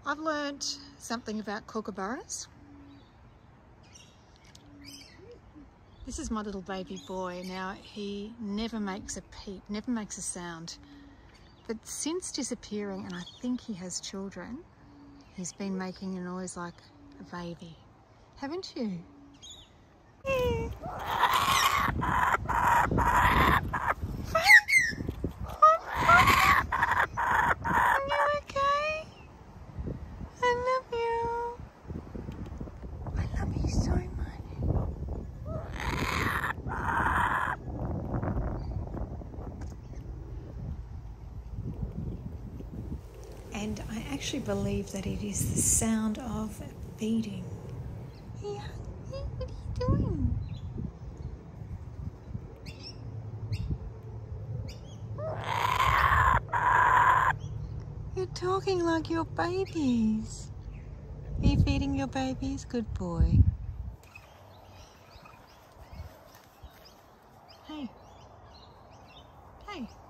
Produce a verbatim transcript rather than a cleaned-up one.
I've learnt something about kookaburras. This is my little baby boy. Now, he never makes a peep, never makes a sound. But since disappearing, and I think he has children, he's been making a noise like a baby. Haven't you? And I actually believe that it is the sound of feeding. Hey, hey, what are you doing? You're talking like your babies. Are you feeding your babies? Good boy. Hey. Hey.